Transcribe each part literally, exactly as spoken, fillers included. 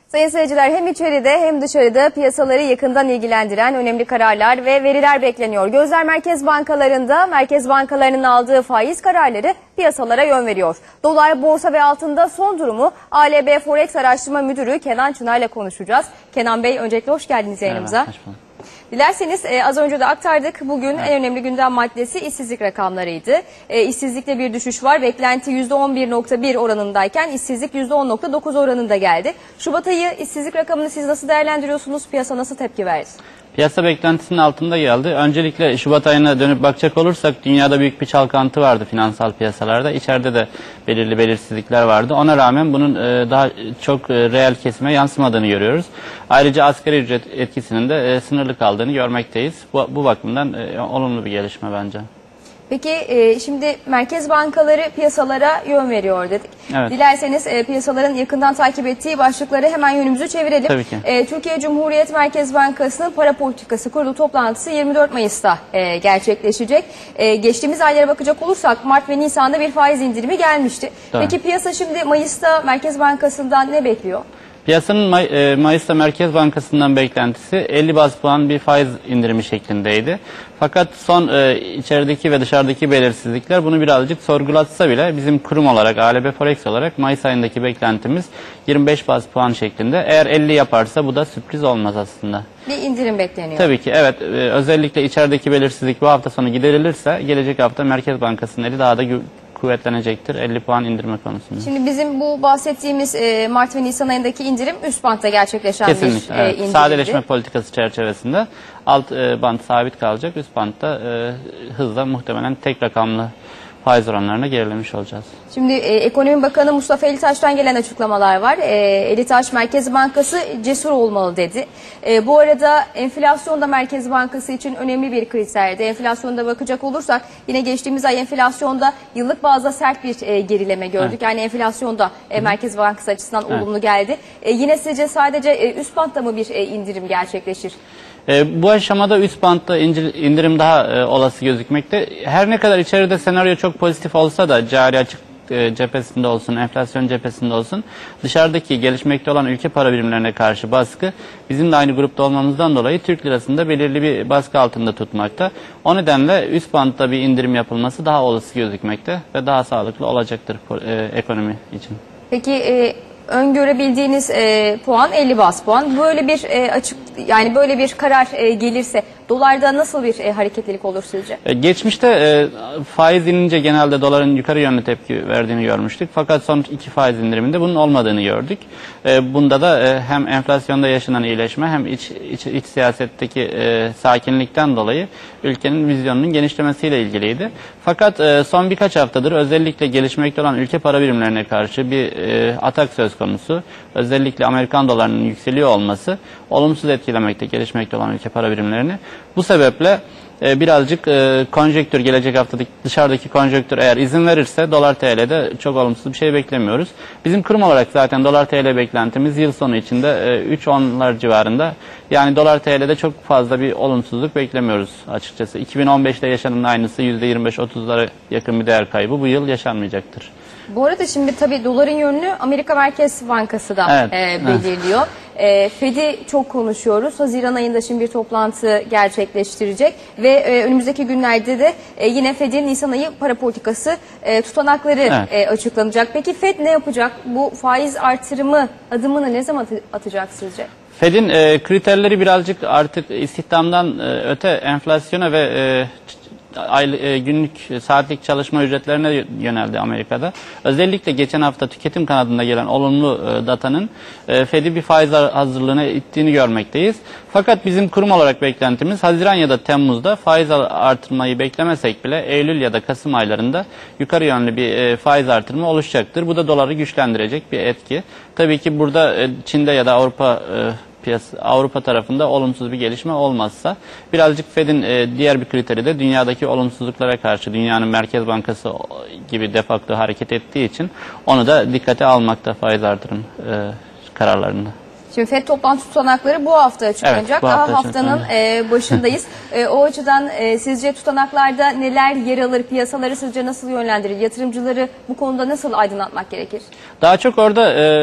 Sayın seyirciler, hem içeride hem dışarıda piyasaları yakından ilgilendiren önemli kararlar ve veriler bekleniyor. Gözler merkez bankalarında, merkez bankalarının aldığı faiz kararları piyasalara yön veriyor. Dolar, borsa ve altında son durumu A L B Forex Araştırma Müdürü Kenan Çınar ile konuşacağız. Kenan Bey, öncelikle hoş geldiniz yayınımıza. Merhaba, hoş bulduk. Dilerseniz e, az önce de aktardık. Bugün evet. en önemli gündem maddesi işsizlik rakamlarıydı. E, işsizlikte bir düşüş var. Beklenti yüzde on bir nokta bir oranındayken işsizlik yüzde on nokta dokuz oranında geldi. Şubat ayı işsizlik rakamını siz nasıl değerlendiriyorsunuz? Piyasa nasıl tepki verdi? Piyasa beklentisinin altında geldi. Öncelikle Şubat ayına dönüp bakacak olursak dünyada büyük bir çalkantı vardı finansal piyasalarda. İçeride de belirli belirsizlikler vardı. Ona rağmen bunun daha çok reel kesime yansımadığını görüyoruz. Ayrıca asgari ücret etkisinin de sınırlı kaldığını görmekteyiz. Bu, bu bakımdan olumlu bir gelişme bence. Peki e, şimdi merkez bankaları piyasalara yön veriyor dedik. Evet. Dilerseniz e, piyasaların yakından takip ettiği başlıkları hemen yönümüzü çevirelim. Tabii ki. E, Türkiye Cumhuriyet Merkez Bankası'nın para politikası kurulu toplantısı yirmi dört Mayıs'ta e, gerçekleşecek. E, geçtiğimiz aylara bakacak olursak Mart ve Nisan'da bir faiz indirimi gelmişti. Doğru. Peki piyasa şimdi Mayıs'ta Merkez Bankası'ndan ne bekliyor? Piyasanın May e, Mayıs'ta Merkez Bankası'ndan beklentisi elli baz puan bir faiz indirimi şeklindeydi. Fakat son e, içerideki ve dışarıdaki belirsizlikler bunu birazcık sorgulatsa bile bizim kurum olarak, A L B Forex olarak Mayıs ayındaki beklentimiz yirmi beş baz puan şeklinde. Eğer elli yaparsa bu da sürpriz olmaz aslında. Bir indirim bekleniyor. Tabii ki evet. E, özellikle içerideki belirsizlik bu hafta sonu giderilirse gelecek hafta Merkez Bankası'nın eli daha da kuvvetlenecektir elli puan indirme konusunda. Şimdi bizim bu bahsettiğimiz e, Mart ve Nisan ayındaki indirim üst bantta gerçekleşen Kesinlikle, bir evet. e, indirimdi. Sadeleşme politikası çerçevesinde alt e, bant sabit kalacak, üst bantta e, hızla muhtemelen tek rakamlı faiz oranlarına gerilemiş olacağız. Şimdi e, Ekonomi Bakanı Mustafa Elitaş'tan gelen açıklamalar var. E, Elitaş Merkez Bankası cesur olmalı dedi. E, bu arada enflasyon da Merkez Bankası için önemli bir kriterdi. Enflasyonda bakacak olursak yine geçtiğimiz ay enflasyonda yıllık bazda sert bir e, gerileme gördük. Evet. Yani enflasyonda e, Merkez Bankası açısından evet. olumlu geldi. E, yine sizce sadece e, üst bantta mı bir e, indirim gerçekleşir? E, bu aşamada üst bantta indirim daha e, olası gözükmekte. Her ne kadar içeride senaryo çok pozitif olsa da cari açık e, cephesinde olsun, enflasyon cephesinde olsun, dışarıdaki gelişmekte olan ülke para birimlerine karşı baskı bizim de aynı grupta olmamızdan dolayı Türk lirasında belirli bir baskı altında tutmakta. O nedenle üst bantta bir indirim yapılması daha olası gözükmekte ve daha sağlıklı olacaktır e, ekonomi için. Peki e öngörebildiğiniz e, puan elli baz puan. Böyle bir e, açık yani böyle bir karar e, gelirse dolarda nasıl bir e, hareketlilik olur sizce? E, geçmişte e, faiz inince genelde doların yukarı yönlü tepki verdiğini görmüştük. Fakat son iki faiz indiriminde bunun olmadığını gördük. E, bunda da e, hem enflasyonda yaşanan iyileşme hem iç, iç, iç siyasetteki e, sakinlikten dolayı ülkenin vizyonunun genişlemesiyle ilgiliydi. Fakat e, son birkaç haftadır özellikle gelişmekte olan ülke para birimlerine karşı bir e, atak söz konusu. Özellikle Amerikan dolarının yükseliyor olması olumsuz etkilemekte gelişmekte olan ülke para birimlerini. Bu sebeple e, birazcık e, konjonktür, gelecek haftadaki dışarıdaki konjonktür eğer izin verirse dolar T L'de çok olumsuz bir şey beklemiyoruz. Bizim kurum olarak zaten dolar T L beklentimiz yıl sonu içinde e, üç onlar civarında. Yani dolar T L'de çok fazla bir olumsuzluk beklemiyoruz açıkçası. iki bin on beşte yaşanan aynısı yüzde yirmi beş otuzlara yakın bir değer kaybı bu yıl yaşanmayacaktır. Bu arada şimdi tabii doların yönünü Amerika Merkez Bankası da evet. e, belirliyor. Evet. E, Fed'i çok konuşuyoruz. Haziran ayında şimdi bir toplantı gerçekleştirecek ve e, önümüzdeki günlerde de e, yine Fed'in Nisan ayı para politikası e, tutanakları evet. e, açıklanacak. Peki Fed ne yapacak? Bu faiz artırımı adımını ne zaman atacak sizce? Fed'in e, kriterleri birazcık artık istihdamdan e, öte enflasyona ve e, aylık, e, günlük saatlik çalışma ücretlerine yöneldi Amerika'da. Özellikle geçen hafta tüketim kanadında gelen olumlu e, datanın e, Fed'i bir faiz hazırlığına ittiğini görmekteyiz. Fakat bizim kurum olarak beklentimiz Haziran ya da Temmuz'da faiz artırmayı beklemesek bile Eylül ya da Kasım aylarında yukarı yönlü bir e, faiz artırımı oluşacaktır. Bu da doları güçlendirecek bir etki. Tabii ki burada e, Çin'de ya da Avrupa e, Piyasa, Avrupa tarafında olumsuz bir gelişme olmazsa birazcık Fed'in e, diğer bir kriteri de dünyadaki olumsuzluklara karşı dünyanın Merkez Bankası gibi de facto hareket ettiği için onu da dikkate almakta faiz artırım e, kararlarında. Şimdi Fed toplantı tutanakları bu hafta açıklanacak. Evet, bu hafta Daha haftanın e, başındayız. e, o açıdan e, sizce tutanaklarda neler yer alır? Piyasaları sizce nasıl yönlendirir? Yatırımcıları bu konuda nasıl aydınlatmak gerekir? Daha çok orada e,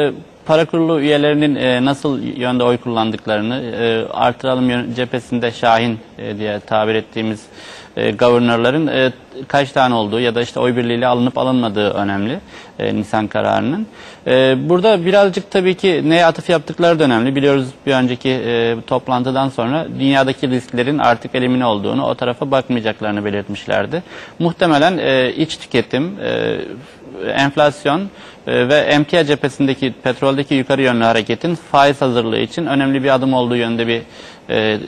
para kurulu üyelerinin e, nasıl yönde oy kullandıklarını, e, artıralım yön- cephesinde Şahin e, diye tabir ettiğimiz e, guvernörlerin e, kaç tane olduğu ya da işte oy birliğiyle alınıp alınmadığı önemli e, Nisan kararının. E, burada birazcık tabii ki neye atıf yaptıkları da önemli. Biliyoruz bir önceki e, toplantıdan sonra dünyadaki risklerin artık elimine olduğunu, o tarafa bakmayacaklarını belirtmişlerdi. Muhtemelen e, iç tüketim, e, enflasyon e, ve emtia cephesindeki petroldeki yukarı yönlü hareketin faiz hazırlığı için önemli bir adım olduğu yönde bir e,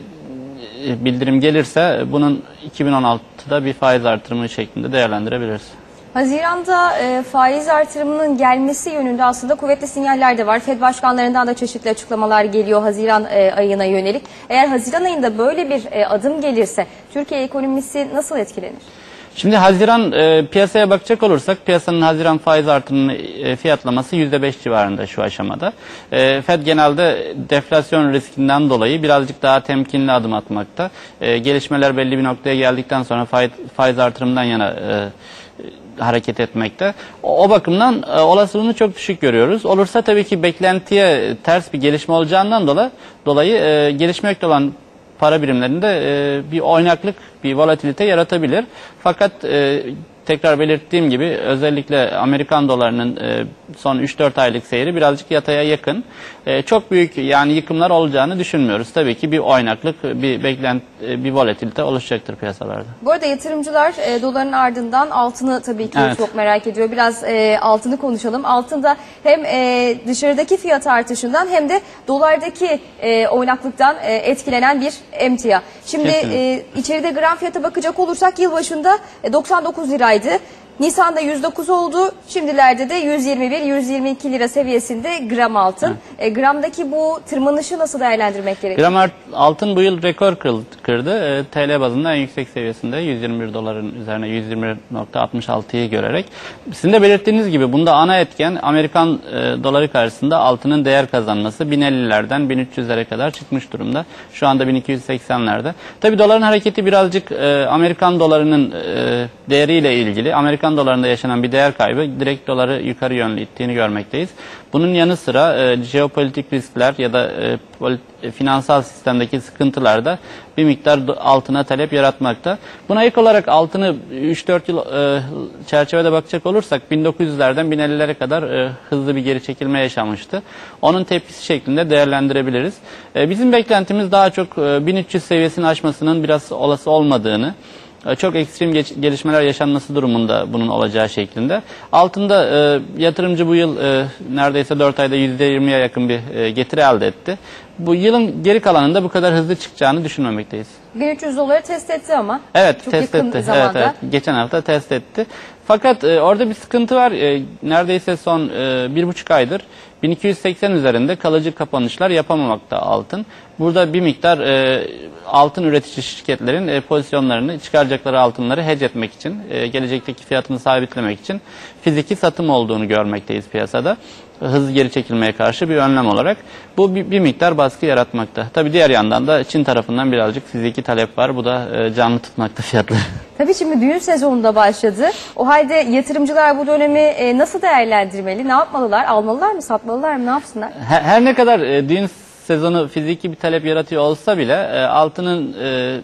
bildirim gelirse bunun iki bin on altıda bir faiz artırımı şeklinde değerlendirebiliriz. Haziran'da e, faiz artırımının gelmesi yönünde aslında kuvvetli sinyaller de var. Fed başkanlarından da çeşitli açıklamalar geliyor Haziran e, ayına yönelik. Eğer Haziran ayında böyle bir e, adım gelirse Türkiye ekonomisi nasıl etkilenir? Şimdi Haziran e, piyasaya bakacak olursak piyasanın Haziran faiz artırımını e, fiyatlaması yüzde beş civarında şu aşamada. E, Fed genelde deflasyon riskinden dolayı birazcık daha temkinli adım atmakta. E, gelişmeler belli bir noktaya geldikten sonra faiz, faiz artırımından yana e, hareket etmekte. O, o bakımdan e, olasılığını çok düşük görüyoruz. Olursa tabii ki beklentiye ters bir gelişme olacağından dolayı, dolayı e, gelişmekte olan para birimlerinde e, bir oynaklık, bir volatilite yaratabilir. Fakat e, tekrar belirttiğim gibi özellikle Amerikan dolarının e, son üç dört aylık seyri birazcık yataya yakın. E, çok büyük yani yıkımlar olacağını düşünmüyoruz. Tabii ki bir oynaklık, bir beklent, e, bir volatilite oluşacaktır piyasalarda. Bu arada yatırımcılar e, doların ardından altını tabii ki Evet. çok merak ediyor. Biraz e, altını konuşalım. Altında hem e, dışarıdaki fiyat artışından hem de dolardaki e, oynaklıktan e, etkilenen bir emtia. Şimdi e, içeride gram fiyata bakacak olursak yılbaşında e, doksan dokuz liraydı. Nisan'da yüz dokuz oldu. Şimdilerde de yüz yirmi bir yüz yirmi iki lira seviyesinde gram altın. E, gramdaki bu tırmanışı nasıl değerlendirmek gerekiyor? Gram altın bu yıl rekor kırdı. E, T L bazında en yüksek seviyesinde yüz yirmi bir doların üzerine yüz yirmi nokta altmış altıyı görerek. Sizin de belirttiğiniz gibi bunda ana etken Amerikan e, doları karşısında altının değer kazanması. bin ellilerden bin üç yüzlere kadar çıkmış durumda. Şu anda bin iki yüz seksenlerde. Tabii doların hareketi birazcık e, Amerikan dolarının e, değeriyle ilgili. Amerikan dolarında yaşanan bir değer kaybı direkt doları yukarı yönlü ittiğini görmekteyiz. Bunun yanı sıra e, jeopolitik riskler ya da e, polit, e, finansal sistemdeki sıkıntılar da bir miktar altına talep yaratmakta. Buna ek olarak altını üç dört yıl e, çerçevede bakacak olursak bin dokuz yüzlerden bin ellilere kadar e, hızlı bir geri çekilme yaşanmıştı. Onun tepkisi şeklinde değerlendirebiliriz. E, bizim beklentimiz daha çok e, bin üç yüz seviyesini aşmasının biraz olası olmadığını, çok ekstrem gelişmeler yaşanması durumunda bunun olacağı şeklinde. Altında e, yatırımcı bu yıl e, neredeyse dört ayda yüzde yirmiye yakın bir e, getiri elde etti. Bu yılın geri kalanında bu kadar hızlı çıkacağını düşünmemekteyiz. bin üç yüz doları test etti ama. Evet, çok test yakın etti. zamanda. Evet, evet. Geçen hafta test etti. Fakat e, orada bir sıkıntı var. E, neredeyse son e, bir buçuk aydır bin iki yüz seksen üzerinde kalıcı kapanışlar yapamamakta altın. Burada bir miktar e, altın üretici şirketlerin e, pozisyonlarını, çıkaracakları altınları hedge etmek için, e, gelecekteki fiyatını sabitlemek için fiziki satım olduğunu görmekteyiz piyasada. Hızlı geri çekilmeye karşı bir önlem olarak. Bu bir, bir miktar baskı yaratmakta. Tabii diğer yandan da Çin tarafından birazcık fiziki talep var. Bu da e, canlı tutmakta fiyatları. Tabii şimdi düğün sezonunda başladı. O halde yatırımcılar bu dönemi e, nasıl değerlendirmeli? Ne yapmalılar? Almalılar mı? Satmalılar mı? Ne yapsınlar? Her, her ne kadar e, düğün sezonu fiziki bir talep yaratıyor olsa bile e, altının e,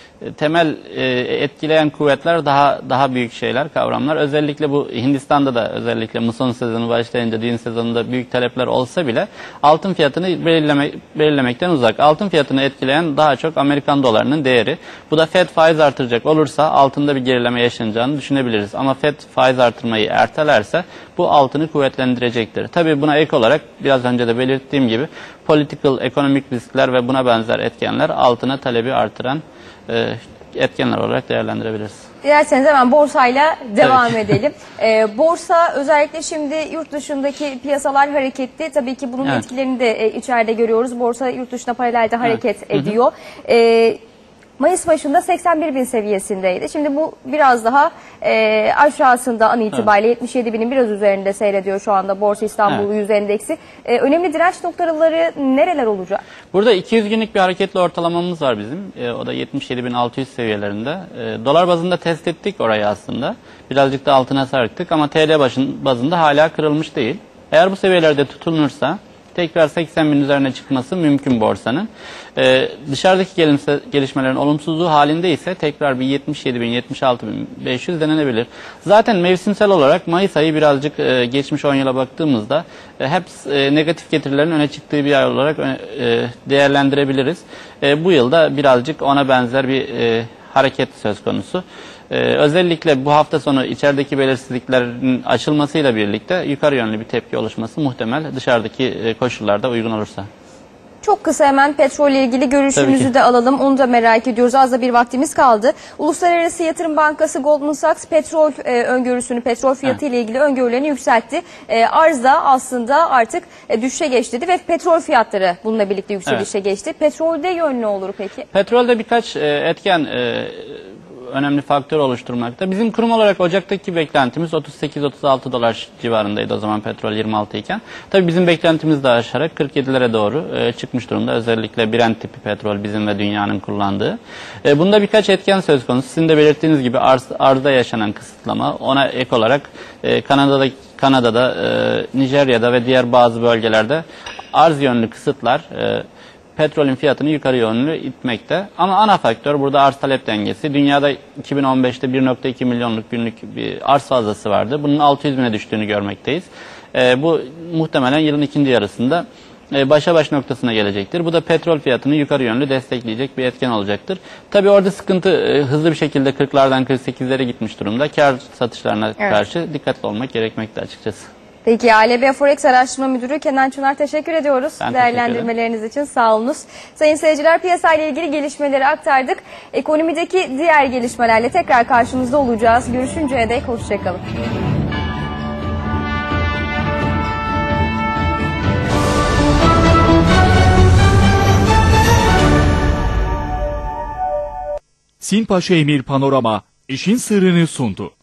temel e, etkileyen kuvvetler daha daha büyük şeyler, kavramlar. Özellikle bu Hindistan'da da özellikle muson sezonu başlayınca düğün sezonunda büyük talepler olsa bile altın fiyatını belirleme, belirlemekten uzak. Altın fiyatını etkileyen daha çok Amerikan dolarının değeri. Bu da Fed faiz artıracak olursa altında bir gerileme yaşanacağını düşünebiliriz. Ama Fed faiz artırmayı ertelerse bu altını kuvvetlendirecektir. Tabii buna ek olarak biraz önce de belirttiğim gibi political, ekonomik riskler ve buna benzer etkenler altına talebi artıran etkenler olarak değerlendirebiliriz. Dilerseniz hemen borsayla devam edelim. Ee, borsa özellikle şimdi yurt dışındaki piyasalar hareketli. Tabii ki bunun evet. etkilerini de e, içeride görüyoruz. Borsa yurt dışına paralelde hareket evet. ediyor. Ee, Mayıs başında seksen bir bin seviyesindeydi. Şimdi bu biraz daha e, aşağısında an itibariyle evet. yetmiş yedi binin biraz üzerinde seyrediyor şu anda Borsa İstanbul evet. yüz endeksi. E, önemli direnç noktaları nereler olacak? Burada iki yüz günlük bir hareketli ortalamamız var bizim. E, o da yetmiş yedi bin altı yüz seviyelerinde. E, dolar bazında test ettik orayı aslında. Birazcık da altına sarktık ama T L başın, bazında hala kırılmış değil. Eğer bu seviyelerde tutunursa tekrar seksen bin üzerine çıkması mümkün borsanın. Ee, dışarıdaki gelimse, gelişmelerin olumsuzluğu halinde ise tekrar bir yetmiş yedi bin yetmiş altı bin beş yüz denenebilir. Zaten mevsimsel olarak Mayıs ayı birazcık e, geçmiş on yıla baktığımızda e, hep e, negatif getirilerin öne çıktığı bir ay olarak e, değerlendirebiliriz. E, bu yılda birazcık ona benzer bir e, hareket söz konusu. Ee, özellikle bu hafta sonu içerideki belirsizliklerin açılmasıyla birlikte yukarı yönlü bir tepki oluşması muhtemel, dışarıdaki e, koşullarda uygun olursa. Çok kısa hemen petrolle ilgili görüşünüzü de alalım. Onu da merak ediyoruz. Az da bir vaktimiz kaldı. Uluslararası Yatırım Bankası Goldman Sachs petrol e, öngörüsünü, petrol fiyatı ile ilgili öngörülerini yükseltti. E, arz da aslında artık e, düşüşe geçti ve petrol fiyatları bununla birlikte yükselişe evet. geçti. Petrolde yön ne olur peki? Petrolde birkaç e, etken e, önemli faktör oluşturmakta. Bizim kurum olarak Ocak'taki beklentimiz otuz sekiz otuz altı dolar civarındaydı o zaman petrol yirmi altı iken. Tabii bizim beklentimiz daha aşarak kırk yedilere doğru e, çıkmış durumda. Özellikle Brent tipi petrol bizim ve dünyanın kullandığı. E, bunda birkaç etken söz konusu. Sizin de belirttiğiniz gibi arz, arzda yaşanan kısıtlama. Ona ek olarak e, Kanada'da, Kanada'da e, Nijerya'da ve diğer bazı bölgelerde arz yönlü kısıtlar e, petrolün fiyatını yukarı yönlü itmekte. Ama ana faktör burada arz talep dengesi. Dünyada iki bin on beşte bir nokta iki milyonluk günlük bir arz fazlası vardı. Bunun altı yüz bine düştüğünü görmekteyiz. E, bu muhtemelen yılın ikinci yarısında e, başa baş noktasına gelecektir. Bu da petrol fiyatını yukarı yönlü destekleyecek bir etken olacaktır. Tabii orada sıkıntı e, hızlı bir şekilde kırklardan kırk sekizlere gitmiş durumda. Kar satışlarına evet. karşı dikkatli olmak gerekmekte açıkçası. Peki A L B Forex Araştırma Müdürü Kenan Çınar teşekkür ediyoruz. Ben değerlendirmeleriniz için sağ olunuz. Sayın seyirciler, piyasayla ilgili gelişmeleri aktardık. Ekonomideki diğer gelişmelerle tekrar karşınızda olacağız. Görüşünceye dek hoşçakalın. Sinpaşa Emir Panorama işin sırrını sundu.